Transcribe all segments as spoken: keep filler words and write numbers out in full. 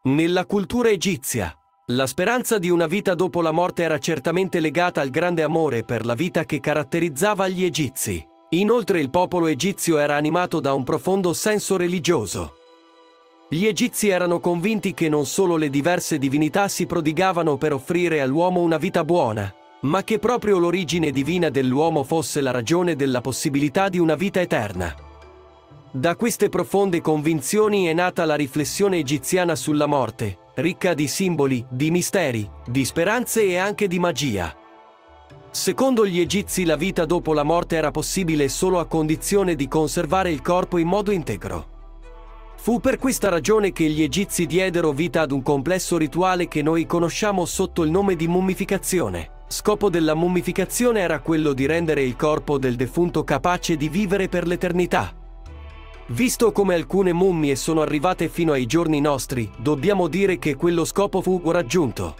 Nella cultura egizia, la speranza di una vita dopo la morte era certamente legata al grande amore per la vita che caratterizzava gli egizi. Inoltre il popolo egizio era animato da un profondo senso religioso. Gli egizi erano convinti che non solo le diverse divinità si prodigavano per offrire all'uomo una vita buona, ma che proprio l'origine divina dell'uomo fosse la ragione della possibilità di una vita eterna. Da queste profonde convinzioni è nata la riflessione egiziana sulla morte, ricca di simboli, di misteri, di speranze e anche di magia. Secondo gli egizi la vita dopo la morte era possibile solo a condizione di conservare il corpo in modo integro. Fu per questa ragione che gli egizi diedero vita ad un complesso rituale che noi conosciamo sotto il nome di mummificazione. Scopo della mummificazione era quello di rendere il corpo del defunto capace di vivere per l'eternità. Visto come alcune mummie sono arrivate fino ai giorni nostri, dobbiamo dire che quello scopo fu raggiunto.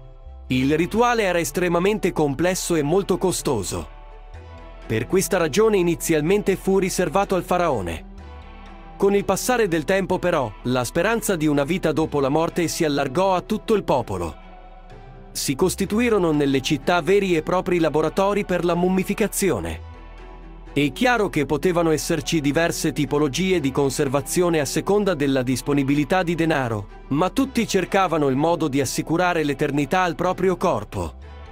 Il rituale era estremamente complesso e molto costoso. Per questa ragione inizialmente fu riservato al faraone. Con il passare del tempo però, la speranza di una vita dopo la morte si allargò a tutto il popolo. Si costituirono nelle città veri e propri laboratori per la mummificazione. È chiaro che potevano esserci diverse tipologie di conservazione a seconda della disponibilità di denaro, ma tutti cercavano il modo di assicurare l'eternità al proprio corpo.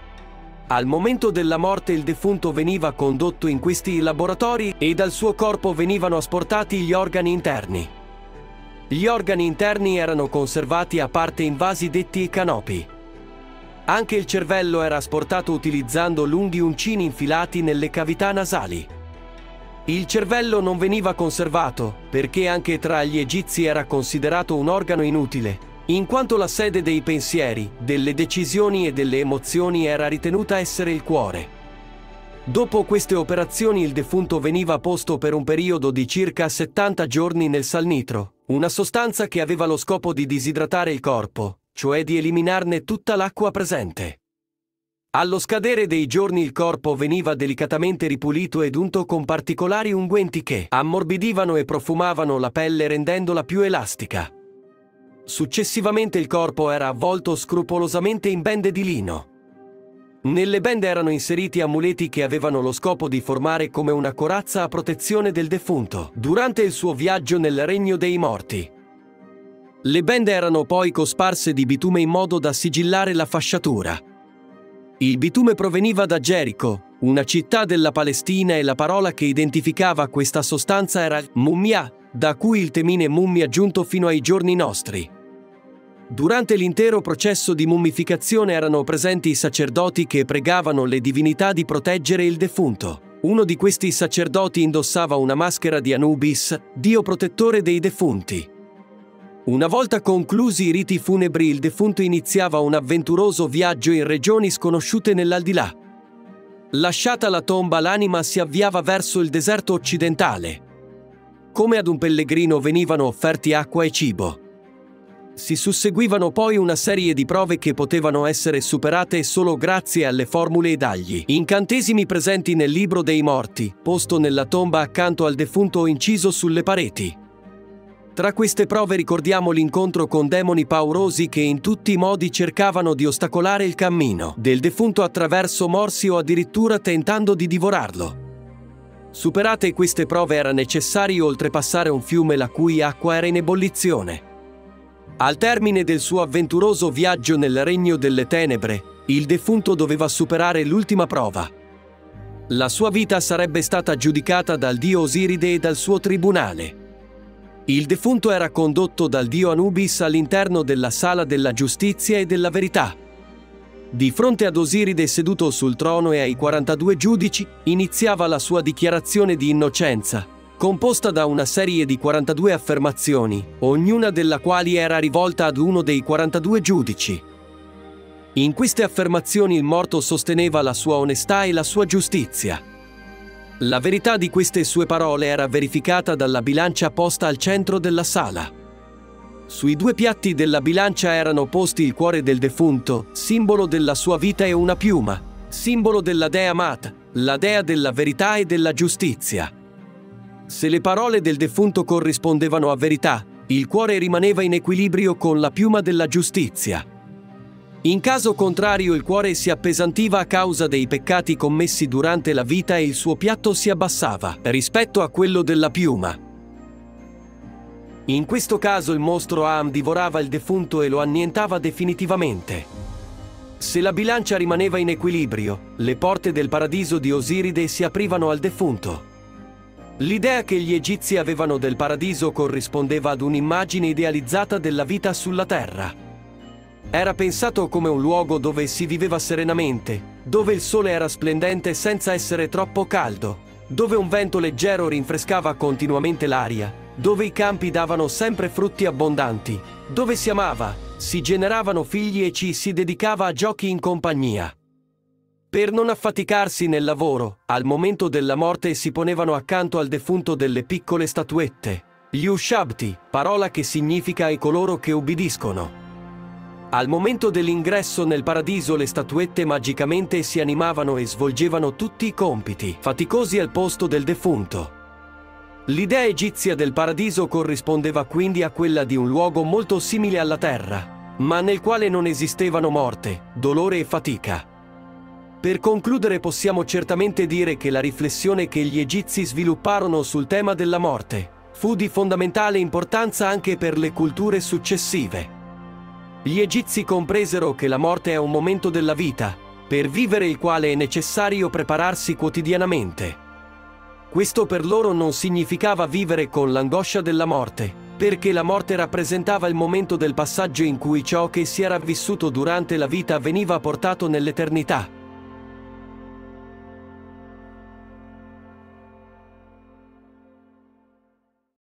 Al momento della morte il defunto veniva condotto in questi laboratori e dal suo corpo venivano asportati gli organi interni. Gli organi interni erano conservati a parte in vasi detti canopi. Anche il cervello era asportato utilizzando lunghi uncini infilati nelle cavità nasali. Il cervello non veniva conservato, perché anche tra gli egizi era considerato un organo inutile, in quanto la sede dei pensieri, delle decisioni e delle emozioni era ritenuta essere il cuore. Dopo queste operazioni il defunto veniva posto per un periodo di circa settanta giorni nel salnitro, una sostanza che aveva lo scopo di disidratare il corpo, cioè di eliminarne tutta l'acqua presente. Allo scadere dei giorni il corpo veniva delicatamente ripulito ed unto con particolari unguenti che ammorbidivano e profumavano la pelle rendendola più elastica. Successivamente il corpo era avvolto scrupolosamente in bende di lino. Nelle bende erano inseriti amuleti che avevano lo scopo di formare come una corazza a protezione del defunto durante il suo viaggio nel regno dei morti. Le bende erano poi cosparse di bitume in modo da sigillare la fasciatura. Il bitume proveniva da Gerico, una città della Palestina, e la parola che identificava questa sostanza era mummia, da cui il temine mummia giunto fino ai giorni nostri. Durante l'intero processo di mummificazione erano presenti i sacerdoti che pregavano le divinità di proteggere il defunto. Uno di questi sacerdoti indossava una maschera di Anubis, dio protettore dei defunti. Una volta conclusi i riti funebri il defunto iniziava un avventuroso viaggio in regioni sconosciute nell'aldilà. Lasciata la tomba l'anima si avviava verso il deserto occidentale. Come ad un pellegrino venivano offerti acqua e cibo. Si susseguivano poi una serie di prove che potevano essere superate solo grazie alle formule ed agli incantesimi presenti nel libro dei morti, posto nella tomba accanto al defunto o inciso sulle pareti. Tra queste prove ricordiamo l'incontro con demoni paurosi che in tutti i modi cercavano di ostacolare il cammino del defunto attraverso morsi o addirittura tentando di divorarlo. Superate queste prove era necessario oltrepassare un fiume la cui acqua era in ebollizione. Al termine del suo avventuroso viaggio nel regno delle tenebre, il defunto doveva superare l'ultima prova. La sua vita sarebbe stata giudicata dal dio Osiride e dal suo tribunale. Il defunto era condotto dal dio Anubis all'interno della sala della giustizia e della verità. Di fronte ad Osiride seduto sul trono e ai quarantadue giudici, iniziava la sua dichiarazione di innocenza, composta da una serie di quarantadue affermazioni, ognuna della quali era rivolta ad uno dei quarantadue giudici. In queste affermazioni il morto sosteneva la sua onestà e la sua giustizia. La verità di queste sue parole era verificata dalla bilancia posta al centro della sala. Sui due piatti della bilancia erano posti il cuore del defunto, simbolo della sua vita, e una piuma, simbolo della dea Mat, la dea della verità e della giustizia. Se le parole del defunto corrispondevano a verità, Il cuore rimaneva in equilibrio con la piuma della giustizia. In caso contrario il cuore si appesantiva a causa dei peccati commessi durante la vita e il suo piatto si abbassava rispetto a quello della piuma. In questo caso il mostro Am divorava il defunto e lo annientava definitivamente. Se la bilancia rimaneva in equilibrio, le porte del paradiso di Osiride si aprivano al defunto. L'idea che gli egizi avevano del paradiso corrispondeva ad un'immagine idealizzata della vita sulla terra. Era pensato come un luogo dove si viveva serenamente, dove il sole era splendente senza essere troppo caldo, dove un vento leggero rinfrescava continuamente l'aria, dove i campi davano sempre frutti abbondanti, dove si amava, si generavano figli e ci si dedicava a giochi in compagnia. Per non affaticarsi nel lavoro, al momento della morte si ponevano accanto al defunto delle piccole statuette, gli ushabti, parola che significa i coloro che ubbidiscono. Al momento dell'ingresso nel paradiso le statuette magicamente si animavano e svolgevano tutti i compiti faticosi al posto del defunto. L'idea egizia del paradiso corrispondeva quindi a quella di un luogo molto simile alla terra, ma nel quale non esistevano morte, dolore e fatica. Per concludere possiamo certamente dire che la riflessione che gli egizi svilupparono sul tema della morte fu di fondamentale importanza anche per le culture successive. Gli egizi compresero che la morte è un momento della vita, per vivere il quale è necessario prepararsi quotidianamente. Questo per loro non significava vivere con l'angoscia della morte, perché la morte rappresentava il momento del passaggio in cui ciò che si era vissuto durante la vita veniva portato nell'eternità.